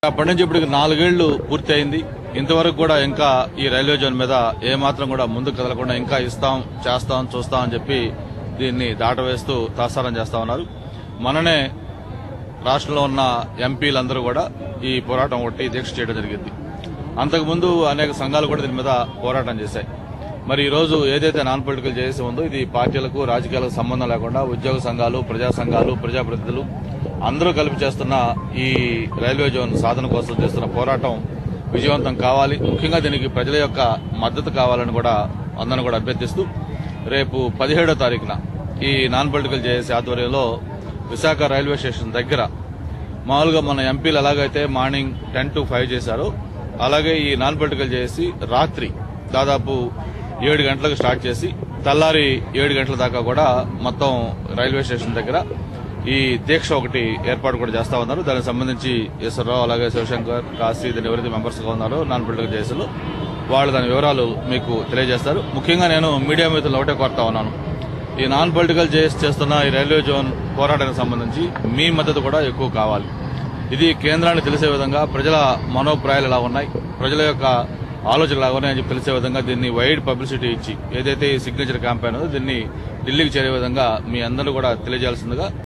అప్పటి నుంచి ఇప్పటికి 4 ఏళ్లు పూర్తి అయింది. ఇంతవరకు కూడా ఇంకా ఈ రైల్వే జోన్ మీద ఏమాత్రం కూడా ముందుకు కదలకుండా ఇంకా ఇస్తాం, చేస్తాం, చూస్తాం అని చెప్పి దీన్ని దాటవేస్తూ తాసారం చేస్తా ఉన్నారు. మననే రాష్ట్రంలో ఉన్న ఎంపీలందరూ కూడా ఈ పోరాటం ఒకటి దీక్ష చేయడం జరిగింది. అంతకుముందు అనేక సంఘాలు కూడా దీని మీద పోరాటం చేశాయి. మరి ఈ రోజు ఏదైతే నాన్ పొలిటికల్ చేసి ఉందో ఇది పార్టీలకు రాజకీయాలకు సంబంధం లేకుండా ఉద్యోగ సంఘాలు, ప్రజా సంఘాలు, ప్రజాప్రతినిధులు అందరూ కలిపి చేస్తున్న ఈ రైల్వే జోన్ సాధన కోసం చేస్తున్న పోరాటం విజయవంతం కావాలి. ముఖ్యంగా దీనికి ప్రజల యొక్క మద్దతు కావాలని కూడా అందరిని కూడా అభ్యర్థిస్తూ రేపు 17వ తారీఖున ఈ నాన్ పొలిటికల్ జేఏసీ ఆధ్వర్యంలో విశాఖ రైల్వే స్టేషన్ దగ్గర మామూలుగా మన ఎంపీలు ఎలాగైతే మార్నింగ్ 10 to 5 చేశారో అలాగే ఈ నాన్ పొలిటికల్ జేఏసీ రాత్రి దాదాపు 7 గంటలకు స్టార్ట్ చేసి తెల్లారి 7 గంటల దాకా కూడా మొత్తం రైల్వే స్టేషన్ దగ్గర ఈ దీక్ష ఒకటి ఏర్పాటు కూడా చేస్తా ఉన్నారు. దానికి సంబంధించి ఈశ్వరరావు అలాగే శివశంకర్, కాశీ దీని ఎవరైతే మెంబర్స్ గా ఉన్నారో నాన్ పొలిటికల్ జేఏసీలో వాళ్ళు దాని వివరాలు మీకు తెలియజేస్తారు. ముఖ్యంగా నేను మీడియా మిత్రులు ఒకటే కోరుతా ఉన్నాను, ఈ నాన్ పొలిటికల్ జేఏసీ చేస్తున్న ఈ రైల్వే జోన్ పోరాటానికి సంబంధించి మీ మద్దతు కూడా ఎక్కువ కావాలి. ఇది కేంద్రానికి తెలిసే విధంగా ప్రజల మనోభిప్రాయాలు ఎలా ఉన్నాయి, ప్రజల యొక్క ఆలోచనలు ఎలా ఉన్నాయని చెప్పి తెలిసే విధంగా దీన్ని వైడ్ పబ్లిసిటీ ఇచ్చి ఏదైతే ఈ సిగ్నేచర్ క్యాంపెయిన్ దీన్ని ఢిల్లీకి చేరే విధంగా మీ అందరూ కూడా తెలియజేయాల్సిందిగా